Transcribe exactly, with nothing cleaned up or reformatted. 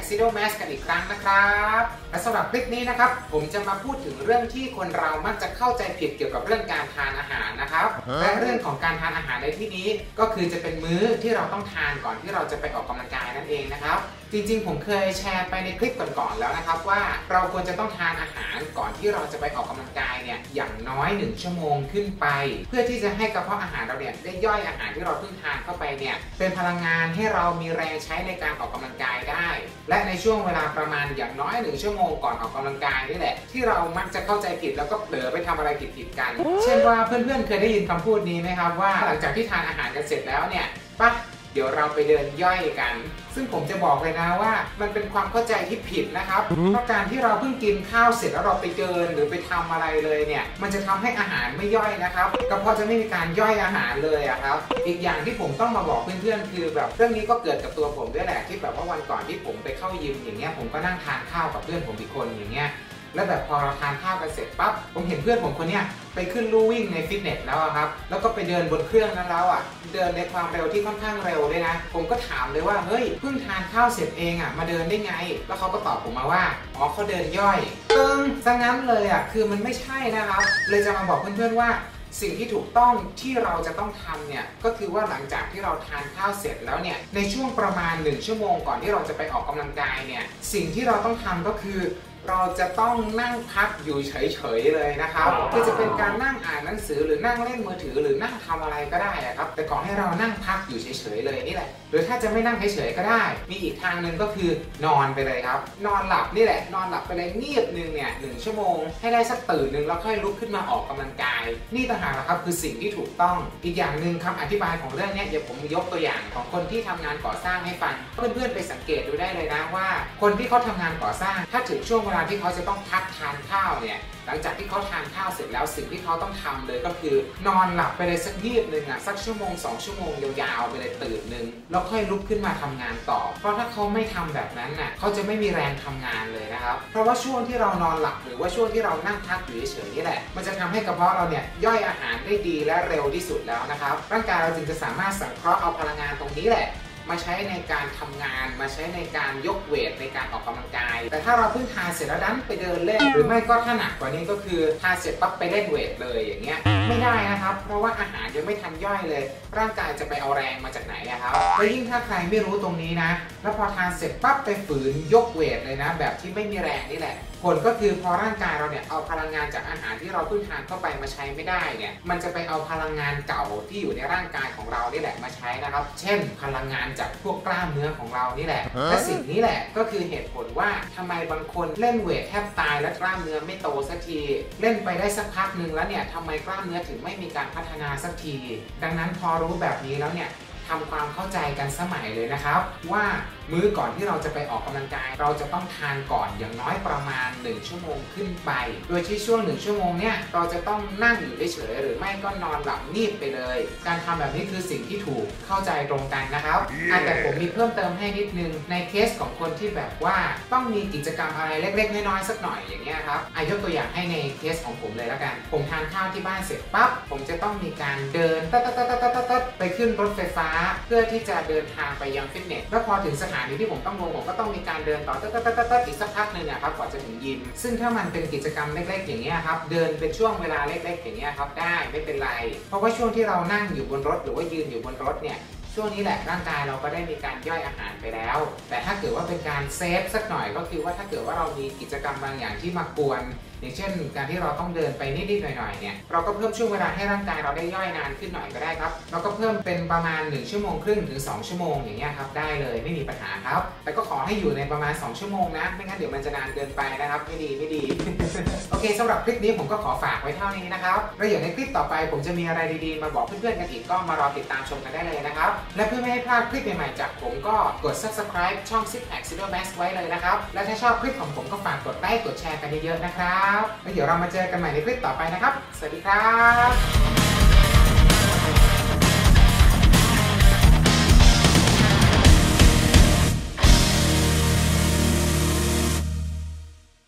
Sido Mask กันอีกครั้งนะครับและสำหรับคลิปนี้นะครับผมจะมาพูดถึงเรื่องที่คนเรามักจะเข้าใจผิดเกี่ยวกับเรื่องการทานอาหารนะครับและเรื่องของการทานอาหารในที่นี้ก็คือจะเป็นมื้อที่เราต้องทานก่อนที่เราจะไปออกกำลังกายนั่นเองนะครับจริงๆผมเคยแชร์ไปในคลิปก่อนๆแล้วนะครับว่าเราควรจะต้องทานอาหารก่อนที่เราจะไปออกกำลังกายเนี่ยอย่างน้อยหนึ่งชั่วโมงขึ้นไปเพื่อที่จะให้กระเพาะอาหารเราเนี่ยได้ย่อยอาหารที่เราเพิ่งทานเข้าไปเนี่ยเป็นพลังงานให้เรามีแรงใช้ในการออกกำลังกายได้และในช่วงเวลาประมาณอย่างน้อยหนึ่งชั่วโมงก่อนออกกำลังกายนี่แหละที่เรามักจะเข้าใจผิดแล้วก็เผลอไปทำอะไรผิดๆกันเช่นว่าเพื่อนๆเคยได้ยินคำพูดนี้ไหมครับว่าหลังจากที่ทานอาหารกันเสร็จแล้วเนี่ยปั๊บเดี๋ยวเราไปเดินย่อยกันซึ่งผมจะบอกเลยนะว่ามันเป็นความเข้าใจที่ผิดนะครับเพราะการที่เราเพิ่งกินข้าวเสร็จแล้วเราไปเดินหรือไปทำอะไรเลยเนี่ยมันจะทำให้อาหารไม่ย่อยนะครับกระเพาะจะไม่มีการย่อยอาหารเลยอะครับอีกอย่างที่ผมต้องมาบอกเพื่อนๆคือแบบเรื่องนี้ก็เกิดกับตัวผมด้วยแหละที่แบบว่าวันก่อนที่ผมไปเข้ายิมอย่างเงี้ยผมก็นั่งทานข้าวกับเพื่อนผมอีกคนอย่างเงี้ยแล้วแบบพอเราทานข้าวกันเสร็จปั๊บผมเห็นเพื่อนผมคนเนี้ยไปขึ้นลู่วิ่งในฟิตเนสแล้วครับแล้วก็ไปเดินบนเครื่องนั้นแล้วอ่ะเดินในความเร็วที่ค่อนข้างเร็วด้วยนะผมก็ถามเลยว่าเฮ้ยเพิ่งทานข้าวเสร็จเองอ่ะมาเดินได้ไงแล้วเขาก็ตอบผมมาว่าอ๋อเขาเดินย่อยตึงซะงั้นเลยอ่ะคือมันไม่ใช่นะครับเลยจะมาบอกเพื่อนๆว่าสิ่งที่ถูกต้องที่เราจะต้องทำเนี่ยก็คือว่าหลังจากที่เราทานข้าวเสร็จแล้วเนี่ยในช่วงประมาณหนึ่งชั่วโมงก่อนที่เราจะไปออกกำลังกายเนี่ยสิ่งที่เราต้องทำก็คือเราจะต้องนั่งพักอยู่เฉยๆเลยนะครับคือจะเป็นการนั่งอ่านหนังสือหรือนั่งเล่นมือถือหรือนั่งทำอะไรก็ได้ครับแต่ขอให้เรานั่งพักอยู่เฉยๆเลยนี่แหละหรือถ้าจะไม่นั่งเฉยๆก็ได้มีอีกทางหนึ่งก็คือนอนไปเลยครับนอนหลับนี่แหละนอนหลับไปเลยเงียบนึงเนี่ยหนึ่งชั่วโมงให้ได้สักตื่นหนึ่งแล้วค่อยลุกขึ้นมาออกกำลังกายนี่ต่างหากนะครับคือสิ่งที่ถูกต้องอีกอย่างหนึ่งคำอธิบายของเรื่องนี้เดี๋ยวผมยกตัวอย่างของคนที่ทำงานก่อสร้างให้ฟังเพื่อนๆไปสังเกตดูได้เลยนะว่าคนที่เขาทำงานก่อสร้างถ้าถึงช่วงเวลาที่เขาจะต้องพักทานข้าวเนี่ยหลังจากที่เขาทานข้าวเสร็จแล้วสิ่งที่เขาต้องทำเลยก็คือนอนหลับไปเลยสักยีบหนึ่งอ่ะสักชั่วโมงสองชั่วโมงยาวๆไปเลยตื่นหนึ่งแล้วค่อยลุกขึ้นมาทำงานต่อเพราะถ้าเขาไม่ทำแบบนั้นน่ะเขาจะไม่มีแรงทำงานเลยนะครับเพราะว่าช่วงที่เรานอนหลับหรือว่าช่วงที่เรานั่งพักอยู่เฉยๆนี่แหละมันจะทำให้กระเพาะเราเนี่ยย่อยอาหารได้ดีและเร็วที่สุดแล้วนะครับร่างกายเราจึงจะสามารถสังเคราะห์เอาพลังงานตรงนี้แหละมาใช้ในการทำงานมาใช้ในการยกเวทในการออกกำลังกายแต่ถ้าเราเพิ่งทานเสร็จแล้วดันไปเดินเล่นหรือไม่ก็ถ้าหนักกว่านี้ก็คือทานเสร็จปั๊บไปเล่นเวทเลยอย่างเงี้ยไม่ได้นะครับเพราะว่าอาหารยังไม่ทันย่อยเลยร่างกายจะไปเอาแรงมาจากไหนอะครับและยิ่งถ้าใครไม่รู้ตรงนี้นะแล้วพอทานเสร็จปั๊บไปฝืนยกเวทเลยนะแบบที่ไม่มีแรงนี่แหละผลก็คือพอร่างกายเราเนี่ยเอาพลังงานจากอาหารที่เราเพิ่งทานเข้าไปมาใช้ไม่ได้เนี่ยมันจะไปเอาพลังงานเก่าที่อยู่ในร่างกายของเรานี่แหละมาใช้นะครับเช่นพลังงานจากพวกกล้ามเนื้อของเรานี่แหละและสิ่งนี้แหละก็คือเหตุผลว่าทำไมบางคนเล่นเวทแทบตายและกล้ามเนื้อไม่โตสักทีเล่นไปได้สักพักหนึ่งแล้วเนี่ยทำไมกล้ามเนื้อถึงไม่มีการพัฒนาสักทีดังนั้นพอรู้แบบนี้แล้วเนี่ยทำความเข้าใจกันสมัยเลยนะครับว่ามื้อก่อนที่เราจะไปออกกำลังกายเราจะต้องทานก่อนอย่างน้อยประมาณหนึ่งชั่วโมงขึ้นไปโดยที่ช่วงหนึ่งชั่วโมงเนี่ยเราจะต้องนั่งอยู่เฉยๆหรือไม่ก็นอนหลับงีบไปเลยการทำแบบนี้คือสิ่งที่ถูกเข้าใจตรงกันนะครับ yeah. แต่ผมมีเพิ่มเติมให้นิดนึงในเคสของคนที่แบบว่าต้องมีกิจกรรมอะไรเล็กๆน้อยๆสักหน่อยอย่างเงี้ยครับอายกตัวอย่างให้ในเคสของผมเลยแล้วกันผมทานข้าวที่บ้านเสร็จปั๊บผมจะต้องมีการเดินตัดๆๆๆๆไปขึ้นรถไฟฟ้าเพื่อที่จะเดินทางไปยังฟิตเนสแล้วพอถึงสถานีที่ผมต้องลงผมก็ต้องมีการเดินต่อตัดๆๆๆอีกสักพักหนึ่งนะครับกว่าจะถึงยิมซึ่งถ้ามันเป็นกิจกรรมเล็กๆอย่างเงี้ยครับเดินเป็นช่วงเวลาเล็กๆอย่างเงี้ยครับได้ไม่เป็นไรเพราะว่าช่วงที่เรานั่งอยู่บนรถหรือว่ายืนอยู่บนรถเนี่ยช่วงนี้แหละร่างกายเราก็ได้มีการย่อยอาหารไปแล้วแต่ถ้าเกิดว่าเป็นการเซฟสักหน่อยก็คือว่าถ้าเกิดว่าเรามีกิจกรรมบางอย่างที่มากวนอย่างเช่นการที่เราต้องเดินไปนิดๆหน่อยๆเนี่ยเราก็เพิ่มช่วงเวลาให้ร่างกายเราได้ย่อยนานขึ้นหน่อยก็ได้ครับเราก็เพิ่มเป็นประมาณหนึ่งชั่วโมงครึ่งถึงสองชั่วโมงอย่างเงี้ยครับได้เลยไม่มีปัญหาครับแต่ก็ขอให้อยู่ในประมาณสองชั่วโมงนะไม่งั้นเดี๋ยวมันจะนานเกินไปนะครับไม่ดีไม่ดี โอเคสำหรับคลิปนี้ผมก็ขอฝากไว้เท่านี้นะครับแล้วเดี๋ยวในคลิปต่อไปผมจะมีอะไรดีๆมาบอกเพื่อนๆกันอีกก็มารอติดตามชมกันได้เลยนะครับและเพื่อไม่ให้พลาดคลิปใหม่ๆจากผมก็กด ซับสไครบ์ ช่อง ซิกแพค Sido Mask ไว้เลยนะครับและถ้าชอบคลิปของผมก็ฝากกดไลค์กดแชร์กันเยอะๆนะครับแล้วเดี๋ยวเรามาเจอกันใหม่ในคลิปต่อไปนะครับสวัสดีครับ